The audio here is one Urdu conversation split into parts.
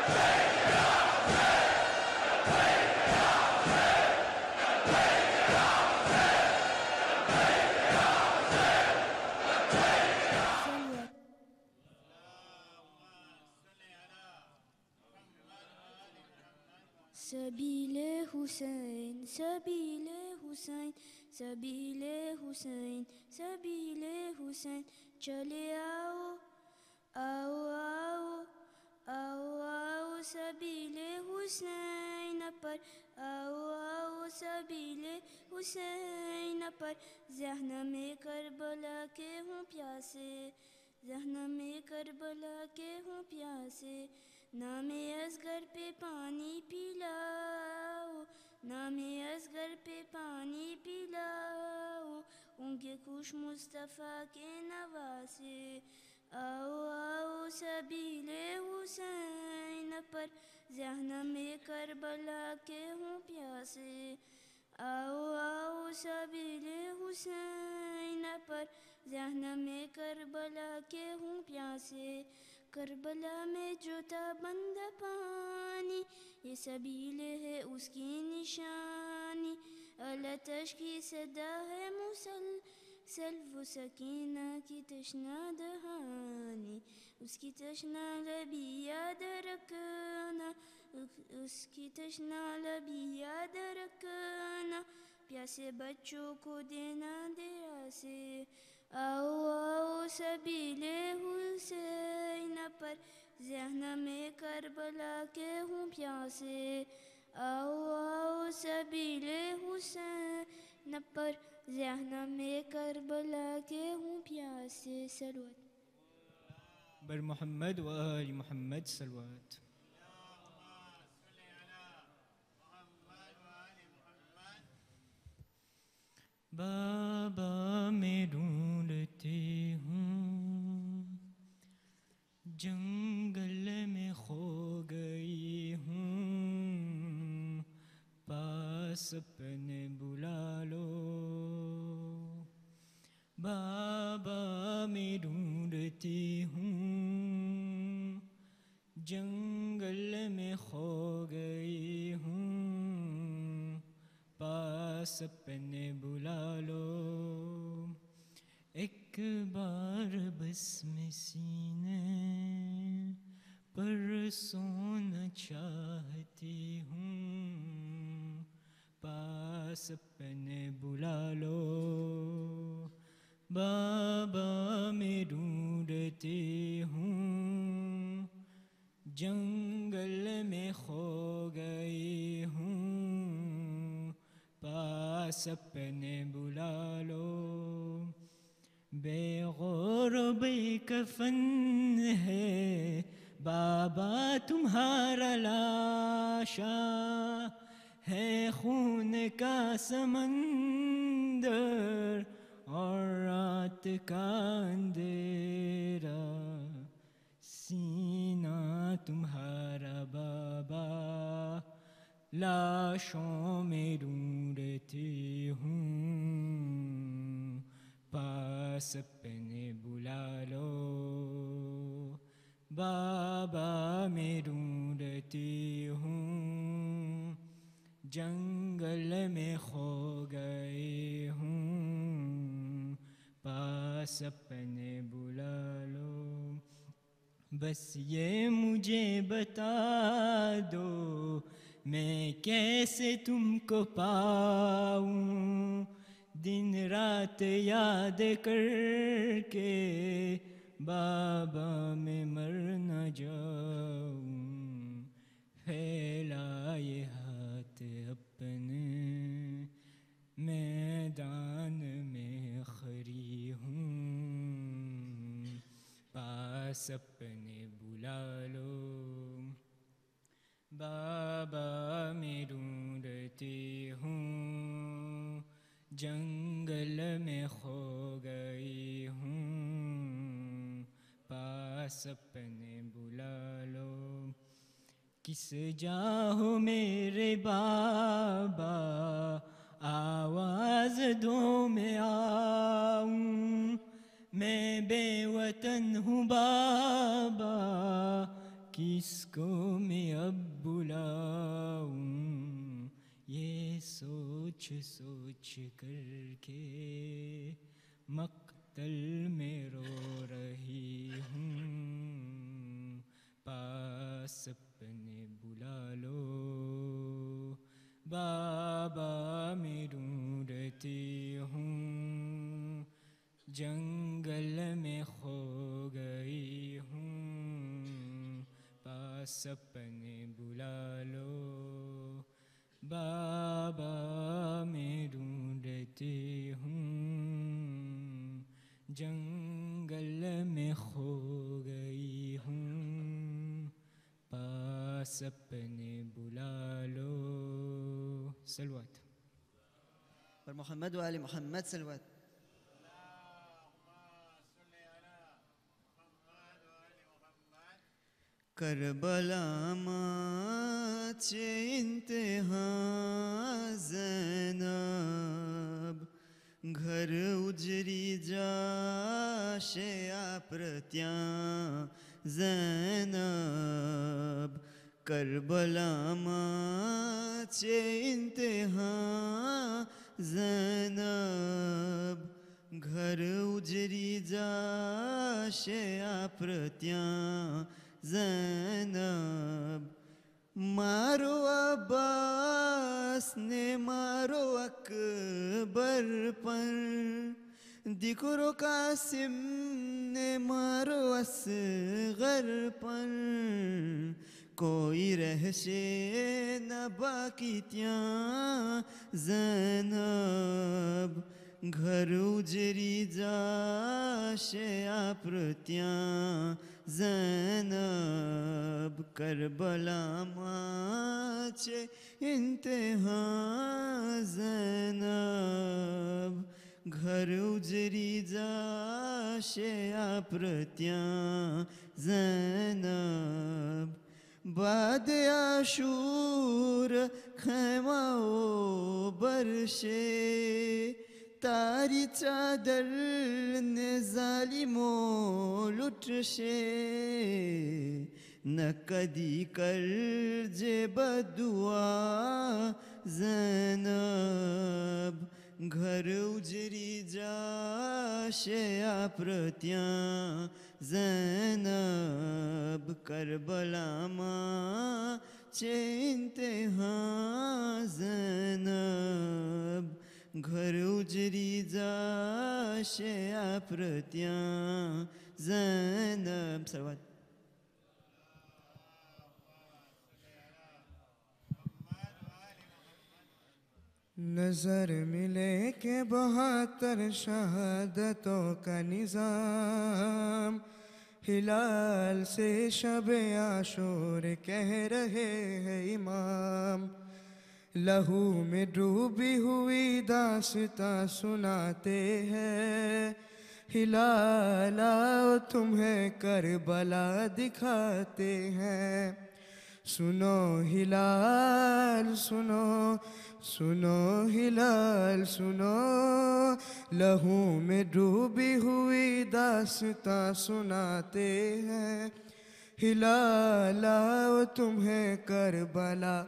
سبیل حسین سبیل حسین سبیل حسین سبیل حسین چلے آؤ آؤ آؤ آؤ آؤ سبیل حسین پر آؤ آؤ سبیل حسین پر ذہن میں کربلا کے ہوں پیاسے ذہن میں کربلا کے ہوں پیاسے نام اصغر پہ پانی پلاؤ نام اصغر پہ پانی پلاؤ ان کے خوش مصطفیٰ کے نواسے آؤ آؤ سبیل حسین پر ذہن میں کربلا کے ہوں پیاسے آؤ آؤ سبیل حسین پر ذہن میں کربلا کے ہوں پیاسے کربلا میں جو تھا بند پانی یہ سبیل ہے اس کی نشانی الاتش کی صدا ہے مسلسل وہ سکینہ کی تشنہ دہانی اس کی تشنہ لبی یاد رکھنا اس کی تشنہ لبی یاد رکھنا پیاسے بچوں کو دینا دیا سے آؤ آؤ سبیل حسین پر ذہن میں کربلا کے ہوں پیاسے آؤ آؤ سبیل حسین پر ذہن میں کربلا کے ہوں پیاسے صلوات بر محمد و آل محمد صلوات بابا میں ڈھونڈتی ہوں جنگل میں کھو گئی ہوں پاس اپنے بلا لو بابا میں ڈھونڈتی ہوں جنگل میں کھو گئی ہوں پاس اپنے بلا لو ایک بار بس میں سینے پر سونا چاہتی ہوں پاس اپنے بلا لو بابا میں ڈھونڈتی ہوں جنگل میں کھو گئی ہوں پاس اپنے بلا لو بے غور و بے کفن ہے بابا تمہارا لاشا ہے خون کا سمندر اور رات کا اندھیرا سینہ تمہارا بابا لاشوں میں ڈھونڈتی ہوں پاس اپنے بلا لو بابا میں ڈھونڈتی ہوں جنگل میں کھو گئی ہوں پاس اپنے بلا لو بس یہ مجھے بتا دو میں کیسے تم کو پاؤں دن رات یاد کر کے بابا میں مر نہ جاؤں پھیلائے ہاتھ اپنے میدان میں کھڑی ہوں پاس اپنے بلا لو بابا میں ڈھونڈتی ہوں جنگل میں کھو گئی ہوں پاس اپنے بلا لو کس جا ہو میرے بابا آواز دو میں آؤں میں بے وطن ہوں بابا کس کو میں اب بلاؤں، یہ سوچ سوچ کر کے مقتل میں رو رہی ہوں، پاس اپنے بلا لو، بابا میں ڈھونڈتی ہوں، جنگل میں کھو گئی ہوں، پاس اپنے بلا لو، بابا میں ڈھونڈتی ہوں، جنگل میں کھو گئی ہوں، پاس اپنے بلا لو۔ صلوات پر محمد و آل محمد صلوات۔ کربلا ماچ انتہا زینب، گھر اجری جاشیا پرتیاں زینب، کربلا ماچ انتہا زینب، گھر اجری جاشیا پرتیاں زینب، مارو عباس نے مارو اکبر پر، دیکھو قاسم نے مارو اصغر پر، کوئی رہشے نہ باقی تیاں زینب، گھر اجری جاشیا پرتیاں زینب، کربلا ماچ انتہا زینب، گھر اجری جاشیا پرتیاں زینب، بعد عاشور خیمہ و برشے، تاری چادر نے ظالموں لٹشے، نہ کدی کرجے بدعا زینب، گھر اجری جاشیا پرتیاں زینب، کربلا ماچ انتہا زینب، گھر اجری جاشیا پرتیاں زینب۔ صلوات۔ نظر ملے کہ 72 شہادتوں کا نظام، ہلال سے شب عاشور کہہ رہے ہیں امام، لہو میں ڈوبی ہوئی داستاں سناتے ہیں، ہلال آؤ تمہیں کربلا دکھاتے ہیں، سنو ہلال سنو، سنو ہلال سنو، لہو میں ڈوبی ہوئی داستاں سناتے ہیں، ہلال آؤ تمہیں کربلا۔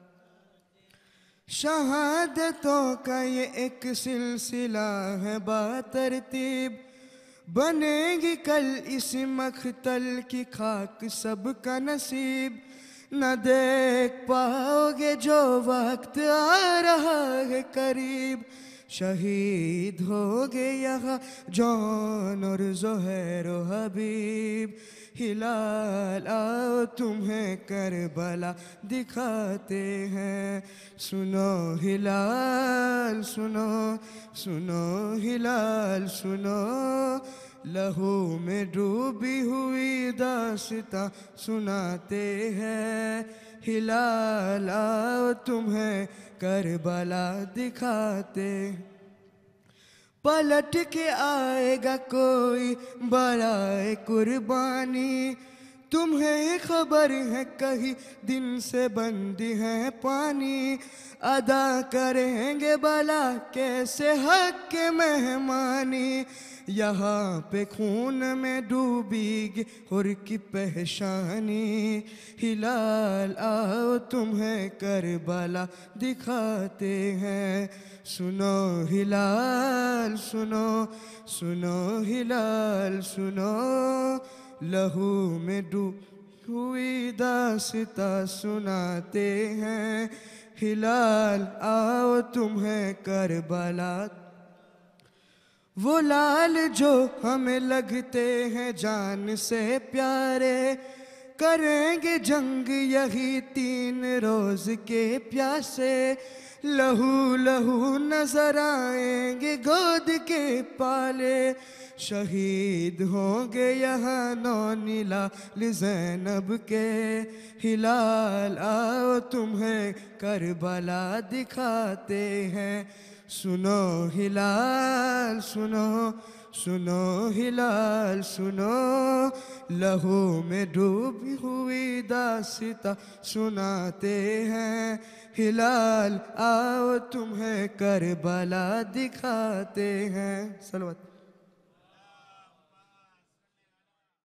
شہادتوں کا یہ ایک سلسلہ ہے باترتیب، بنے گی کل اس مقتل کی خاک سب کا نصیب، نہ دیکھ پاؤ گے جو وقت آ رہا ہے قریب، شہید ہوگے یہاں جون اور زہیر و حبیب، ہلال آؤ تمہیں کربلا دکھاتے ہیں، سنو ہلال سنو، سنو ہلال سنو، لہو میں ڈوبی ہوئی داستاں سناتے ہیں، ہلال آؤ تمہیں کربلا دکھاتے، پلٹ کے آئے گا کوئی برائے قربانی، تمہیں خبر ہے کہیں دن سے بندی ہے پانی، ادا کریں گے بلا کیسے حق کے مہمانی، یہاں پہ خون میں ڈوبی گی حر کی پیشانی. ہلال آؤ تمہیں کربلا دکھاتے ہیں. سنو ہلال سنو سنو ہلال سنو, لہو میں ڈوبی ہوئی داستاں سناتے ہیں. ہلال آؤ تمہیں کربلا, وہ لال جو ہمیں لگتے ہیں جان سے پیارے, کریں گے جنگ یہی 3 روز کے پیاسے. لہو لہو نظر آئیں گے گود کے پالے, شہید ہوں گے یہاں 9 نلال زینب کے. ہلال آؤ تمہیں کربلا دکھاتے ہیں. سنو ہلال سنو سنو ہلال سنو, لہو میں ڈوبی ہوئی داستاں سناتے ہیں. ہلال آؤ تمہیں کربلا دکھاتے ہیں. صلوات.